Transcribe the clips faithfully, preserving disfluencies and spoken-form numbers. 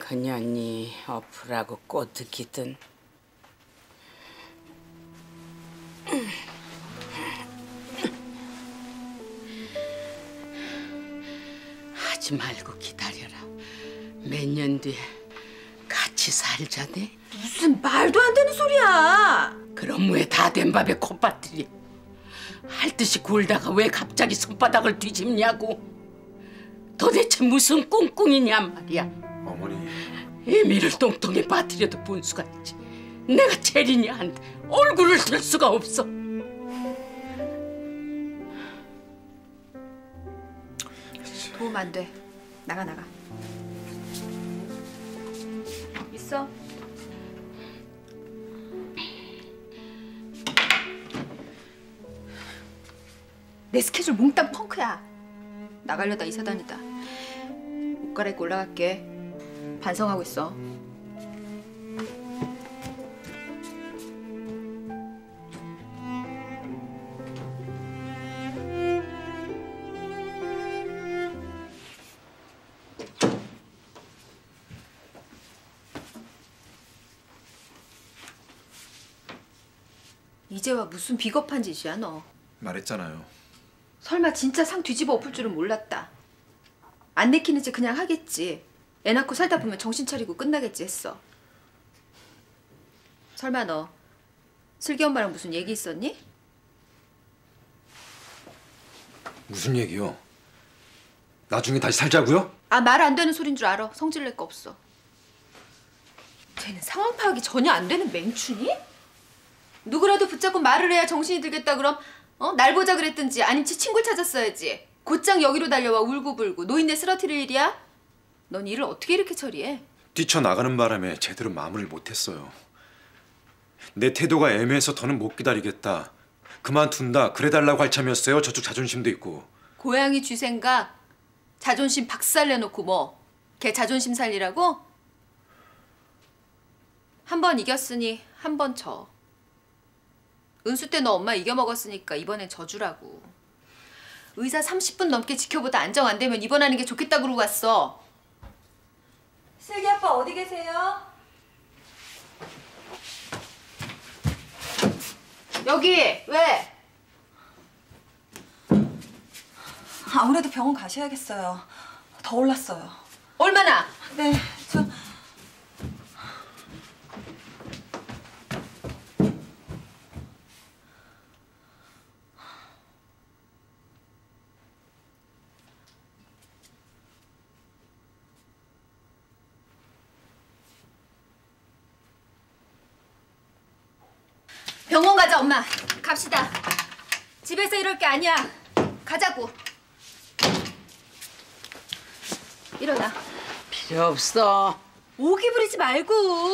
그년이 엎으라고 꼬드기든 하지 말고 기다려라. 몇 년 뒤에 같이 살자네. 무슨 말도 안 되는 소리야. 그럼 왜 다 된 밥에 콧바들이야. 할 듯이 굴다가 왜 갑자기 손바닥을 뒤집냐고. 도대체 무슨 꿍꿍이냐 말이야. 어머니. 애미를 똥통에 빠뜨려도 분수가 있지. 내가 체리냐 한데 얼굴을 들 수가 없어. 도움 안 돼. 나가 나가. 있어. 내 스케줄 몽땅 펑크야. 나가려다 이사 다니다. 옷 갈아입고 올라갈게. 반성하고 있어. 이제와 무슨 비겁한 짓이야 너. 말했잖아요. 설마 진짜 상 뒤집어 엎을 줄은 몰랐다. 안 내키는지 그냥 하겠지. 애 낳고 살다 보면 정신 차리고 끝나겠지 했어. 설마 너 슬기 엄마랑 무슨 얘기 있었니? 무슨 얘기요? 나중에 다시 살자고요? 아, 말 안 되는 소린 줄 알아. 성질 낼 거 없어. 쟤는 상황 파악이 전혀 안 되는 맹추니? 누구라도 붙잡고 말을 해야 정신이 들겠다 그럼 어? 날 보자 그랬든지 아니면 지 친구를 찾았어야지. 곧장 여기로 달려와 울고불고 노인네 쓰러뜨릴 일이야? 넌 일을 어떻게 이렇게 처리해? 뛰쳐나가는 바람에 제대로 마무리를 못했어요. 내 태도가 애매해서 더는 못 기다리겠다. 그만둔다. 그래달라고 할 참이었어요. 저쪽 자존심도 있고. 고양이 쥐 생각 자존심 박살내놓고 뭐 걔 자존심 살리라고? 한 번 이겼으니 한 번 져. 은수 때 너 엄마 이겨먹었으니까 이번엔 져주라고. 의사 삼십 분 넘게 지켜보다 안정 안 되면 입원하는 게 좋겠다 그러고 왔어. 슬기 아빠 어디 계세요? 여기 왜? 아무래도 병원 가셔야겠어요. 더 올랐어요. 얼마나? 네, 저... 병원 가자 엄마. 갑시다. 집에서 이럴 게 아니야. 가자고. 일어나. 필요 없어. 오기 부리지 말고.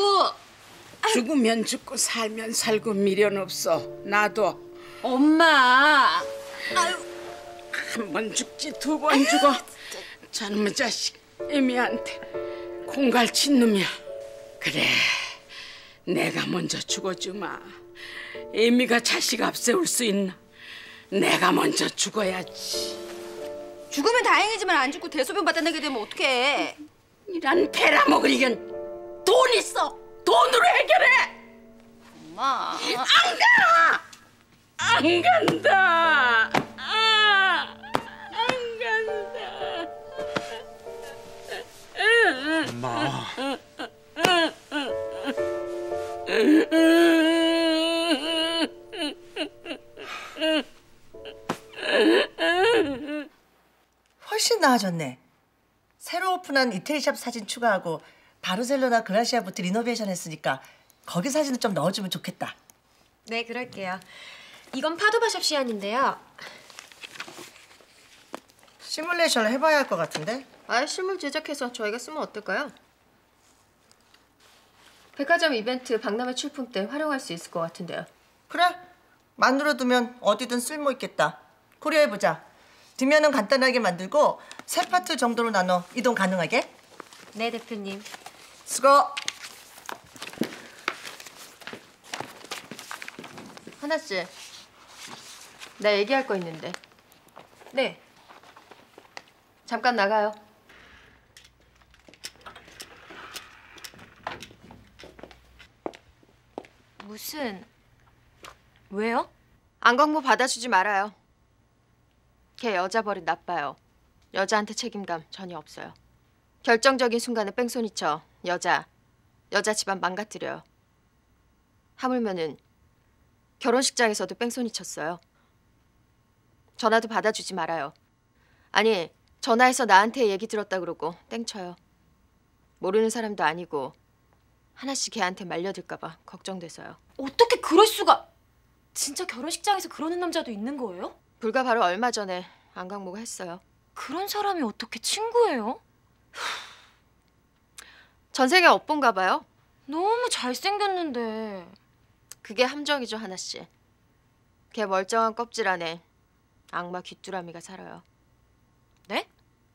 죽으면 죽고 살면 살고 미련 없어. 나도. 엄마. 아유, 한 번 죽지 두 번 죽어. 저놈의 자식 애미한테 공갈친 놈이야. 그래, 내가 먼저 죽어주마. 애미가 자식 앞세울 수 있나? 내가 먼저 죽어야지. 죽으면 다행이지만 안 죽고 대소변 받아내게 되면 어떡해. 이런 베라먹으리견 돈 있어. 돈으로 해결해. 엄마. 안 가! 안 간다. 아, 안 간다. 엄마. 훨씬 나아졌네. 새로 오픈한 이태리샵 사진 추가하고 바르셀로나 그라시아부터 리노베이션 했으니까 거기 사진을 좀 넣어주면 좋겠다. 네, 그럴게요. 이건 파도바샵 시안인데요. 시뮬레이션을 해봐야 할 것 같은데? 아예 실물 제작해서 저희가 쓰면 어떨까요? 백화점 이벤트 박람회 출품 때 활용할 수 있을 것 같은데요. 그래, 만들어두면 어디든 쓸모있겠다. 고려해보자. 뒷면은 간단하게 만들고 세 파트 정도로 나눠 이동 가능하게. 네, 대표님. 수고. 하나 씨, 나 얘기할 거 있는데. 네. 잠깐 나가요. 무슨... 왜요? 안광모 받아주지 말아요. 걔 여자 버릇 나빠요. 여자한테 책임감 전혀 없어요. 결정적인 순간에 뺑소니 쳐. 여자. 여자 집안 망가뜨려요. 하물면은 결혼식장에서도 뺑소니 쳤어요. 전화도 받아주지 말아요. 아니, 전화해서 나한테 얘기 들었다 그러고 땡쳐요. 모르는 사람도 아니고 하나씩 걔한테 말려들까 봐 걱정돼서요. 어떻게 그럴 수가... 진짜 결혼식장에서 그러는 남자도 있는 거예요? 불과 바로 얼마 전에 안광모가 했어요. 그런 사람이 어떻게 친구예요? 전생에 엇본가 봐요. 너무 잘생겼는데... 그게 함정이죠, 하나씨. 걔 멀쩡한 껍질 안에 악마 귀뚜라미가 살아요. 네?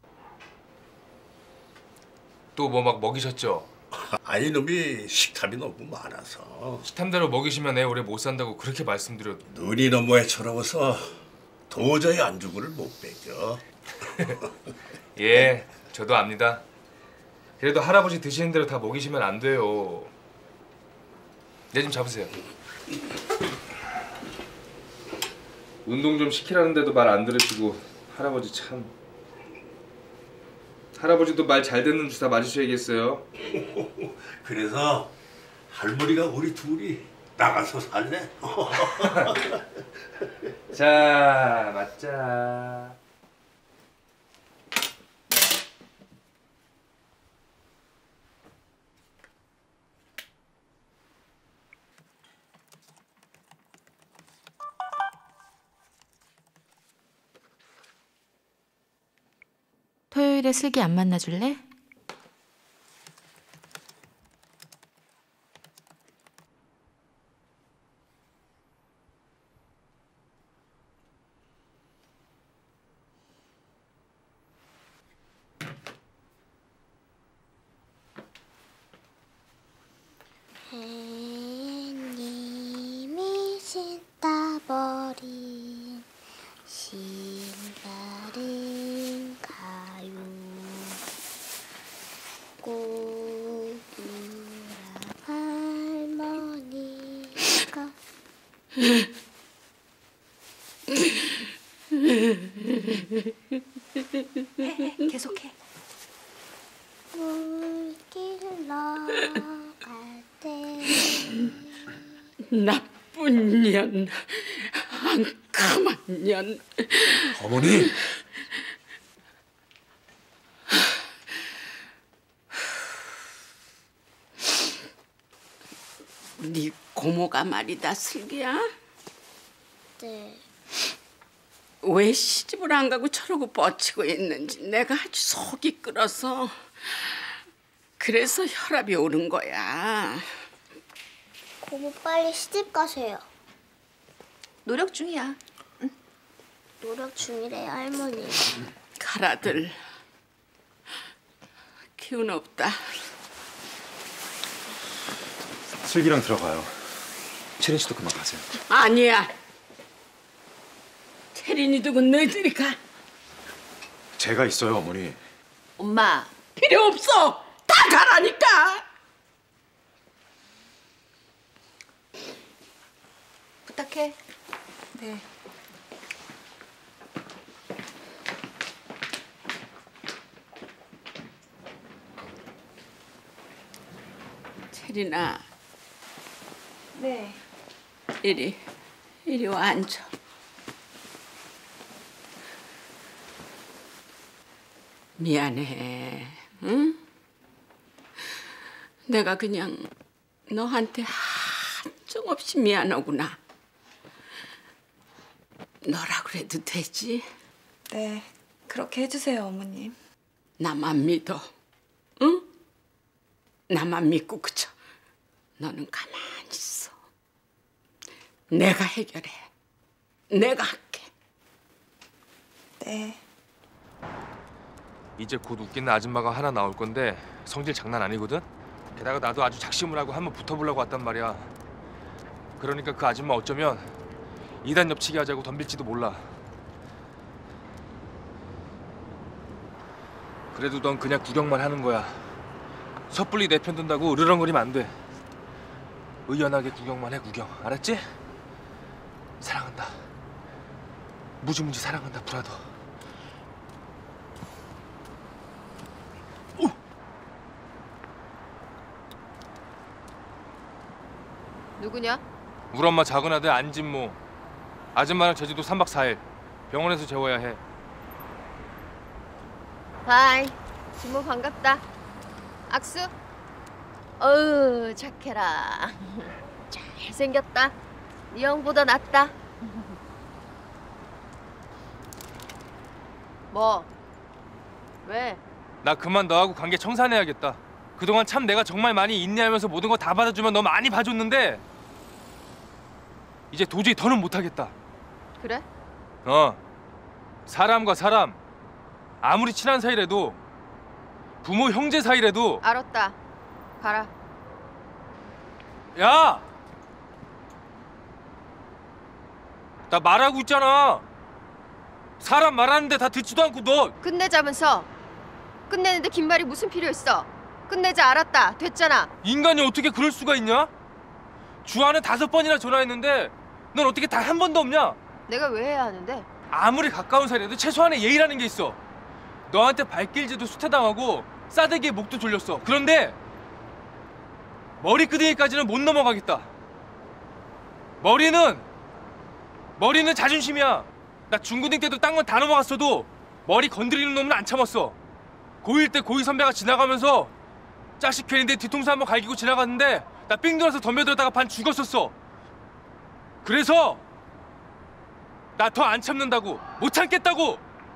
또 뭐 막 먹이셨죠? 아이 놈이 식탐이 너무 많아서 식탐대로 먹이시면 애 오래 못 산다고 그렇게 말씀드려도. 눈이 너무 애처로워서 도저히 안주구를 못 빼겨. 예, 저도 압니다. 그래도 할아버지 드시는 대로 다 먹이시면 안 돼요. 내 좀 잡으세요. 운동 좀 시키라는데도 말 안 들으시고 할아버지 참. 할아버지도 말 잘 듣는 주사 맞으셔야겠어요. 그래서 할머니가 우리 둘이 나가서 살래? 자, 맞자. 토요일에 슬기 안 만나줄래? 해님이 신다 버린 신발인가요? 꼬부라 할머니가 해, 해, 계속해. 물길 나갈 때 나쁜 년, 앙큼한 년. 어머니! 네 고모가 말이다, 슬기야. 네. 왜 시집을 안 가고 저러고 뻗치고 있는지 내가 아주 속이 끓어서. 그래서 혈압이 오른 거야. 고모 빨리 시집 가세요. 노력 중이야. 노력 중이래요, 할머니. 가라들. 기운 없다. 슬기랑 들어가요. 채린 씨도 그만 가세요. 아니야. 채린이 두고 너희들이 가. 제가 있어요, 어머니. 엄마. 필요 없어. 다 가라니까. 부탁해. 네. 채린아. 네. 이리, 이리 와 앉아. 미안해, 응? 내가 그냥 너한테 한정없이 미안하구나. 너라 그래도 되지? 네. 그렇게 해주세요, 어머님. 나만 믿어, 응? 나만 믿고 그쳐. 너는 가만히 있어. 내가 해결해. 내가 할게. 네. 이제 곧 웃기는 아줌마가 하나 나올 건데 성질 장난 아니거든? 게다가 나도 아주 작심을 하고 한번 붙어보려고 왔단 말이야. 그러니까 그 아줌마 어쩌면 이단 엽치기 하자고 덤빌지도 몰라. 그래도 넌 그냥 구경만 하는 거야. 섣불리 내 편 든다고 으르렁거리면 안 돼. 의연하게 구경만 해 구경. 알았지? 사랑한다. 무지무지 사랑한다 브라더. 오! 누구냐? 우리 엄마 작은 아들 안진모. 아줌마랑 제주도 삼 박 사 일 병원에서 재워야 해. 하이, 진모 반갑다. 악수. 어우, 착해라. 잘생겼다. 네 형보다 낫다. 뭐? 왜? 나 그만 너하고 관계 청산해야겠다. 그동안 참 내가 정말 많이 인내하면서 모든 거 다 받아주면 너 많이 봐줬는데 이제 도저히 더는 못하겠다. 그래? 어. 사람과 사람 아무리 친한 사이라도 부모 형제 사이라도 알았다. 가라. 야! 나 말하고 있잖아. 사람 말하는데 다 듣지도 않고 너 끝내자면서. 끝내는데 긴 말이 무슨 필요 있어? 끝내자. 알았다. 됐잖아. 인간이 어떻게 그럴 수가 있냐? 주한에 다섯 번이나 전화했는데 넌 어떻게 단 한 번도 없냐? 내가 왜 해야 하는데? 아무리 가까운 사이라도 최소한의 예의라는 게 있어. 너한테 발길질도 수태당하고 싸대기에 목도 졸렸어. 그런데 머리끄댕이까지는 못 넘어가겠다. 머리는 머리는 자존심이야. 나 중고등 때도 딴 건 다 넘어갔어도 머리 건드리는 놈은 안 참았어. 고일 때 고이 선배가 지나가면서 자식 괜히 내 뒤통수 한번 갈기고 지나갔는데 나 삥 돌아서 덤벼들었다가 반 죽었었어. 그래서 나 더 안 참는다고. 못 참겠다고.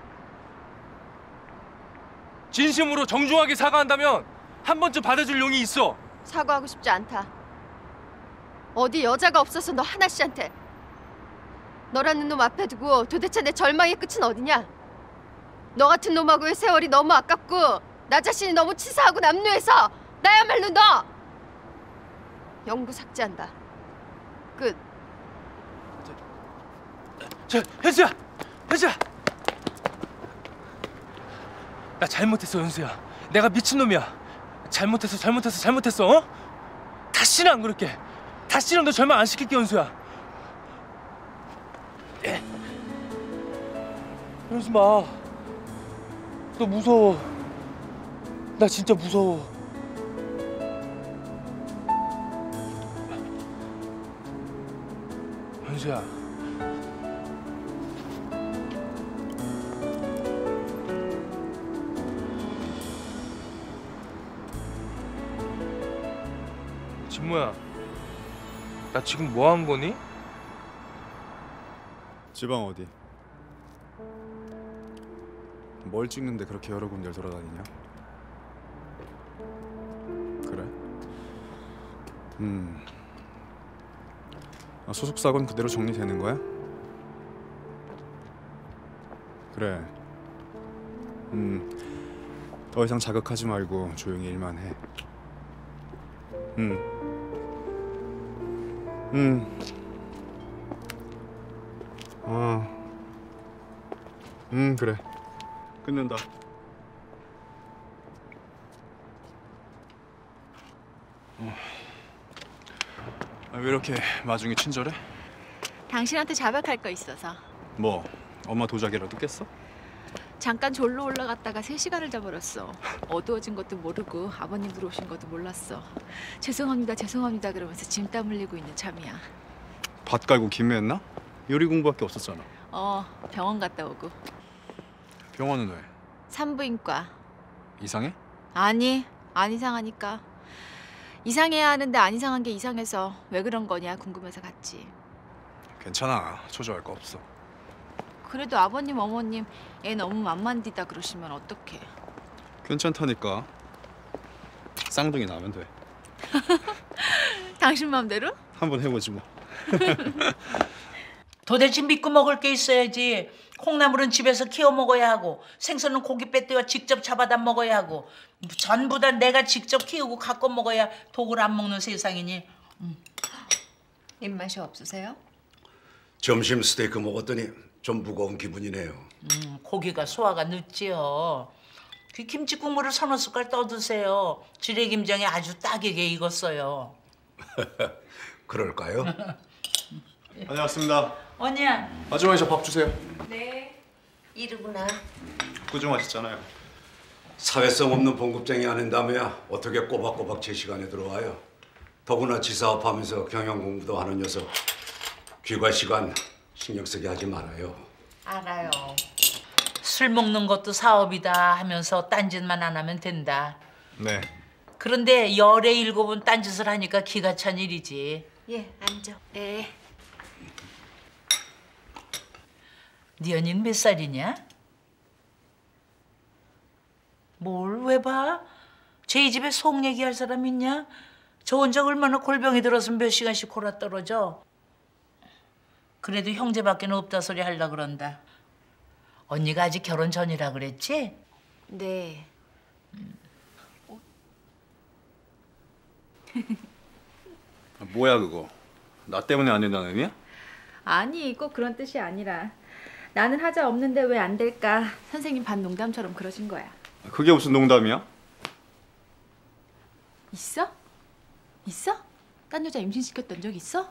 진심으로 정중하게 사과한다면 한 번쯤 받아줄 용이 있어. 사과하고 싶지 않다. 어디 여자가 없어서 너 하나씨한테. 너라는 놈 앞에 두고 도대체 내 절망의 끝은 어디냐? 너 같은 놈하고의 세월이 너무 아깝고 나 자신이 너무 치사하고 남루해서 나야말로 너! 영구 삭제한다. 끝. 저, 현수야! 현수야! 나 잘못했어, 현수야. 내가 미친놈이야. 잘못했어, 잘못했어, 잘못했어, 어? 다시는 안 그럴게. 다시는 너 절망 안 시킬게, 현수야. 예. 현수 마. 너 무서워. 나 진짜 무서워. 현수야. 진모야, 나 지금 뭐 한 거니? 지방 어디? 뭘 찍는데 그렇게 여러 군데를 돌아다니냐? 그래? 음. 아, 소속사건 그대로 정리되는 거야? 그래. 음. 더 이상 자극하지 말고 조용히 일만 해. 음. 음. 어. 음, 그래. 끝낸다. 어. 아, 왜 이렇게 마중이 친절해? 당신한테 자백할 거 있어서. 뭐? 엄마 도자기라도 깼어? 잠깐 졸로 올라갔다가 세 시간을 자버렸어. 어두워진 것도 모르고 아버님 들어오신 것도 몰랐어. 죄송합니다, 죄송합니다 그러면서 짐 땀 흘리고 있는 참이야. 밭 갈고 김매했나? 요리 공부밖에 없었잖아. 어, 병원 갔다 오고. 병원은 왜? 산부인과. 이상해? 아니, 안 이상하니까. 이상해야 하는데 안 이상한 게 이상해서 왜 그런 거냐 궁금해서 갔지. 괜찮아. 초조할 거 없어. 그래도 아버님, 어머님 애 너무 맘만디다 그러시면 어떡해. 괜찮다니까. 쌍둥이 나면 돼. 당신 맘대로? 한번 해보지 뭐. 도대체 믿고 먹을 게 있어야지. 콩나물은 집에서 키워 먹어야 하고 생선은 고기 빼떼와 직접 잡아다 먹어야 하고 전부 다 내가 직접 키우고 갖고 먹어야 독을 안 먹는 세상이니. 음. 입맛이 없으세요? 점심 스테이크 먹었더니 좀 무거운 기분이네요. 음, 고기가 소화가 늦지요. 그 김치 국물을 서너 숟갈 떠드세요. 지레김장에 아주 딱이게 익었어요. 그럴까요? 다녀왔습니다. 언니야. 아주머니 저 밥 주세요. 네. 이르구나. 꾸중하셨잖아요. 사회성 없는 봉급쟁이 아닌다며야 어떻게 꼬박꼬박 제 시간에 들어와요. 더구나 지사업하면서 경영 공부도 하는 녀석. 귀가 시간 신경 쓰게 하지 말아요. 알아요. 술 먹는 것도 사업이다 하면서 딴짓만 안 하면 된다. 네. 그런데 열에 일곱은 딴짓을 하니까 기가 찬 일이지. 예, 앉아. 네. 네 언니는 몇 살이냐? 뭘 왜 봐? 저희 집에 속 얘기할 사람 있냐? 저 혼자 얼마나 골병이 들어서 몇 시간씩 골아 떨어져. 그래도 형제밖에 없다 소리 하려 그런다. 언니가 아직 결혼 전이라 그랬지? 네. 뭐야 그거? 나 때문에 안 된다는 의미야? 아니, 꼭 그런 뜻이 아니라 나는 하자 없는데 왜 안 될까? 선생님 반 농담처럼 그러신 거야. 그게 무슨 농담이야? 있어? 있어? 딴 여자 임신시켰던 적 있어?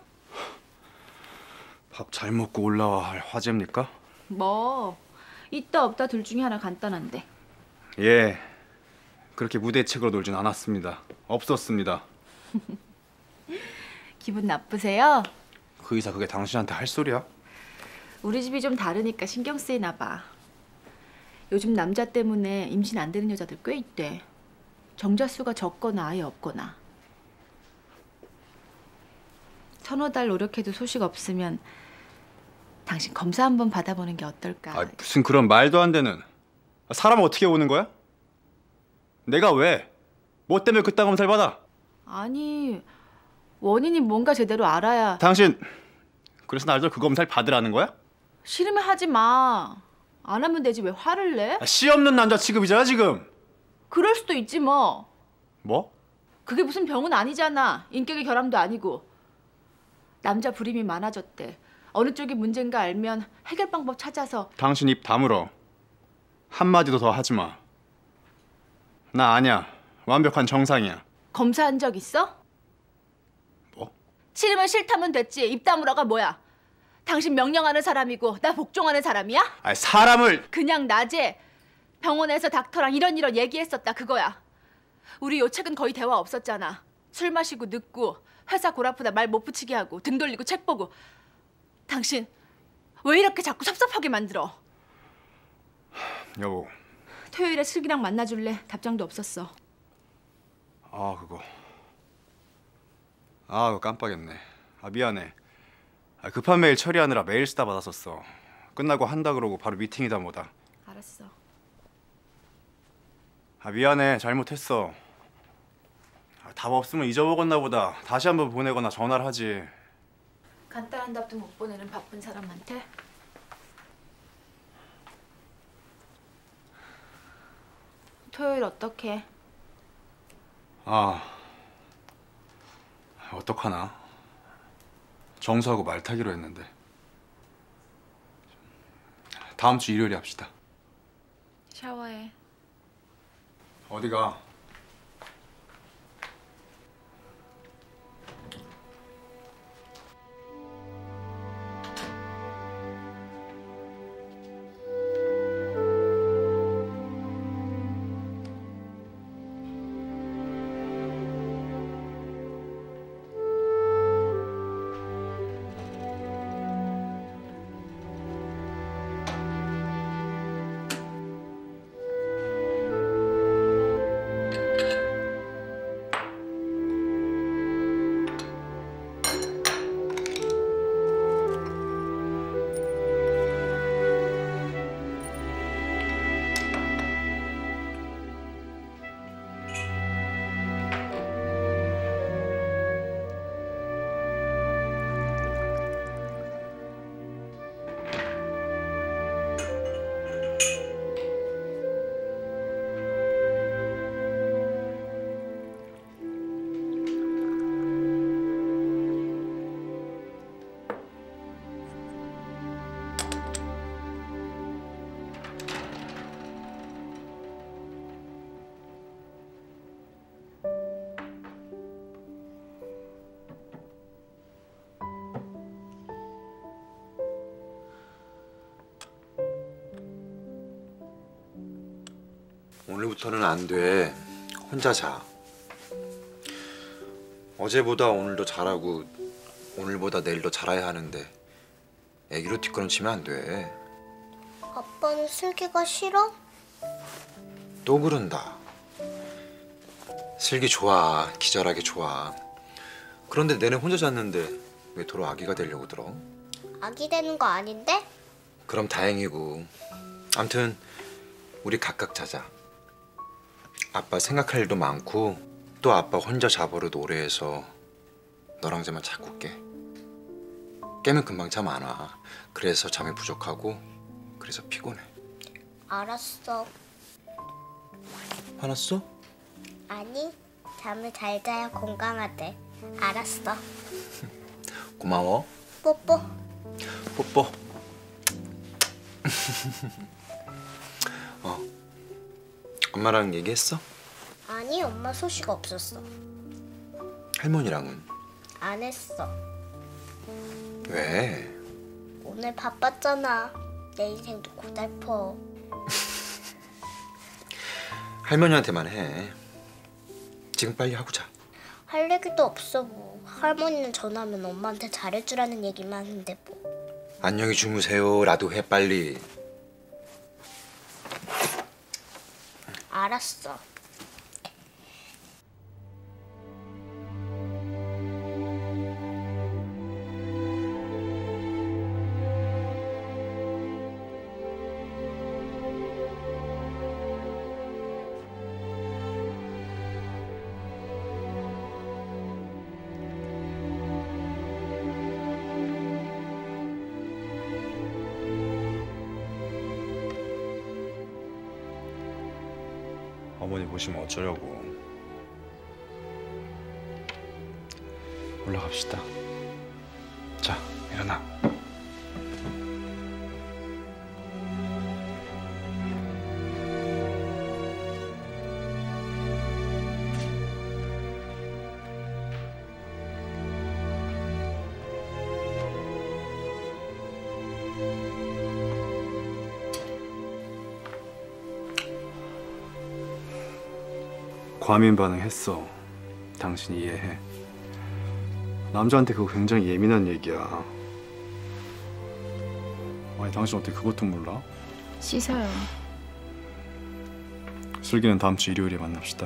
밥 잘 먹고 올라와 할 화제입니까? 뭐 있다 없다 둘 중에 하나 간단한데. 예. 그렇게 무대책으로 놀진 않았습니다. 없었습니다. 기분 나쁘세요? 그 의사 그게 당신한테 할 소리야? 우리 집이 좀 다르니까 신경 쓰이나 봐. 요즘 남자 때문에 임신 안 되는 여자들 꽤 있대. 정자 수가 적거나 아예 없거나. 서너 달 노력해도 소식 없으면 당신 검사 한번 받아보는 게 어떨까? 아, 무슨 그런 말도 안 되는. 사람 어떻게 오는 거야? 내가 왜? 뭐 때문에 그딴 검사를 받아? 아니, 원인이 뭔가 제대로 알아야. 당신 그래서 날들 그 검사를 받으라는 거야? 싫으면 하지 마. 안 하면 되지 왜 화를 내? 아, 씨 없는 남자 취급이잖아 지금. 그럴 수도 있지 뭐. 뭐? 그게 무슨 병은 아니잖아. 인격의 결함도 아니고. 남자 불임이 많아졌대. 어느 쪽이 문제인가 알면 해결 방법 찾아서. 당신 입 다물어. 한마디도 더 하지 마. 나 아니야. 완벽한 정상이야. 검사한 적 있어? 뭐? 싫으면 싫다면 됐지. 입 다물어가 뭐야? 당신 명령하는 사람이고 나 복종하는 사람이야? 아니 사람을. 그냥 낮에 병원에서 닥터랑 이런 이런 얘기했었다 그거야. 우리 요 책은 거의 대화 없었잖아. 술 마시고 늦고 회사 골 아프다 말 못 붙이게 하고 등 돌리고 책 보고. 당신 왜 이렇게 자꾸 섭섭하게 만들어? 여보. 토요일에 슬기랑 만나줄래? 답장도 없었어. 아 그거. 아 그거 깜빡했네. 아 미안해. 아, 급한 메일 처리하느라 메일 쓰다 받았었어. 끝나고 한다 그러고 바로 미팅이다 뭐다. 알았어. 아 미안해. 잘못했어. 아, 답 없으면 잊어먹었나 보다. 다시 한번 보내거나 전화를 하지. 간단한 답도 못 보내는 바쁜 사람한테? 토요일 어떡해? 아 어떡하나. 정수하고 말 타기로 했는데. 다음 주 일요일에 합시다. 샤워해. 어디가? 오늘부터는 안 돼. 혼자 자. 어제보다 오늘 더 잘하고 오늘보다 내일 더 잘해야 하는데 애기로 뒷걸음 치면 안 돼. 아빠는 슬기가 싫어? 또 그런다. 슬기 좋아. 기절하게 좋아. 그런데 내내 혼자 잤는데 왜 도로 아기가 되려고 들어? 아기 되는 거 아닌데? 그럼 다행이고. 암튼 우리 각각 자자. 아빠 생각할 일도 많고 또 아빠 혼자 자버릇 오래 해서 너랑 자만 자꾸 깨. 깨면 금방 잠 안 와. 그래서 잠이 부족하고 그래서 피곤해. 알았어. 화났어? 아니, 잠을 잘 자야 건강하대. 알았어. 고마워. 뽀뽀. 뽀뽀. 어. 엄마랑 얘기했어? 아니, 엄마 소식 없었어. 할머니랑은? 안 했어. 왜? 오늘 바빴잖아. 내 인생도 고달퍼. 할머니한테만 해. 지금 빨리 하고 자. 할 얘기도 없어 뭐. 할머니는 전화하면 엄마한테 잘해주라는 얘기만 하는데 뭐. 안녕히 주무세요. 라도 해 빨리. 알았어. 어머니 보시면 어쩌려고. 올라갑시다. 자, 일어나. 과민 반응했어. 당신 이해해. 남자한테 그거 굉장히 예민한 얘기야. 아니 당신 어떻게 그것도 몰라? 씻어요. 슬기는 다음 주 일요일에 만납시다.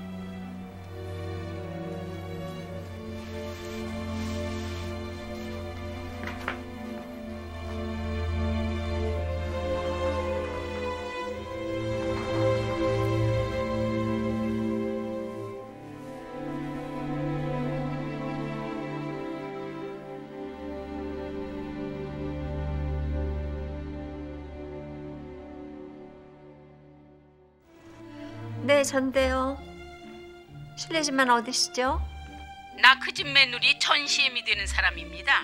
네, 전데요. 실례지만 어디시죠? 나 그 집 며느리 전시엠이 되는 사람입니다.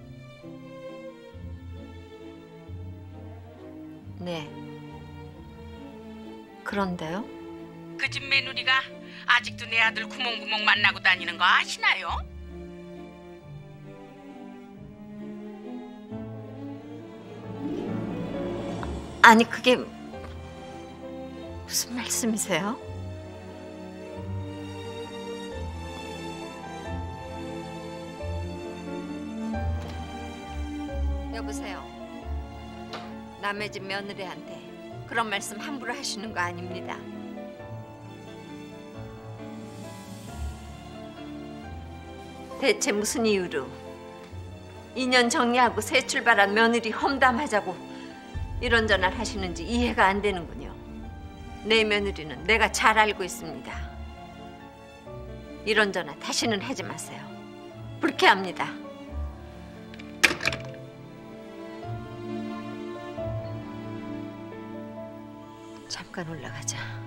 네. 그런데요? 그 집 며느리가 아직도 내 아들 구멍구멍 만나고 다니는 거 아시나요? 아니 그게 무슨 말씀이세요? 여보세요. 남의 집 며느리한테 그런 말씀 함부로 하시는 거 아닙니다. 대체 무슨 이유로 이 년 정리하고 새 출발한 며느리 험담하자고 이런 전화를 하시는지 이해가 안 되는군요. 내 며느리는 내가 잘 알고 있습니다. 이런 전화 다시는 하지 마세요. 불쾌합니다. 잠깐 올라가자.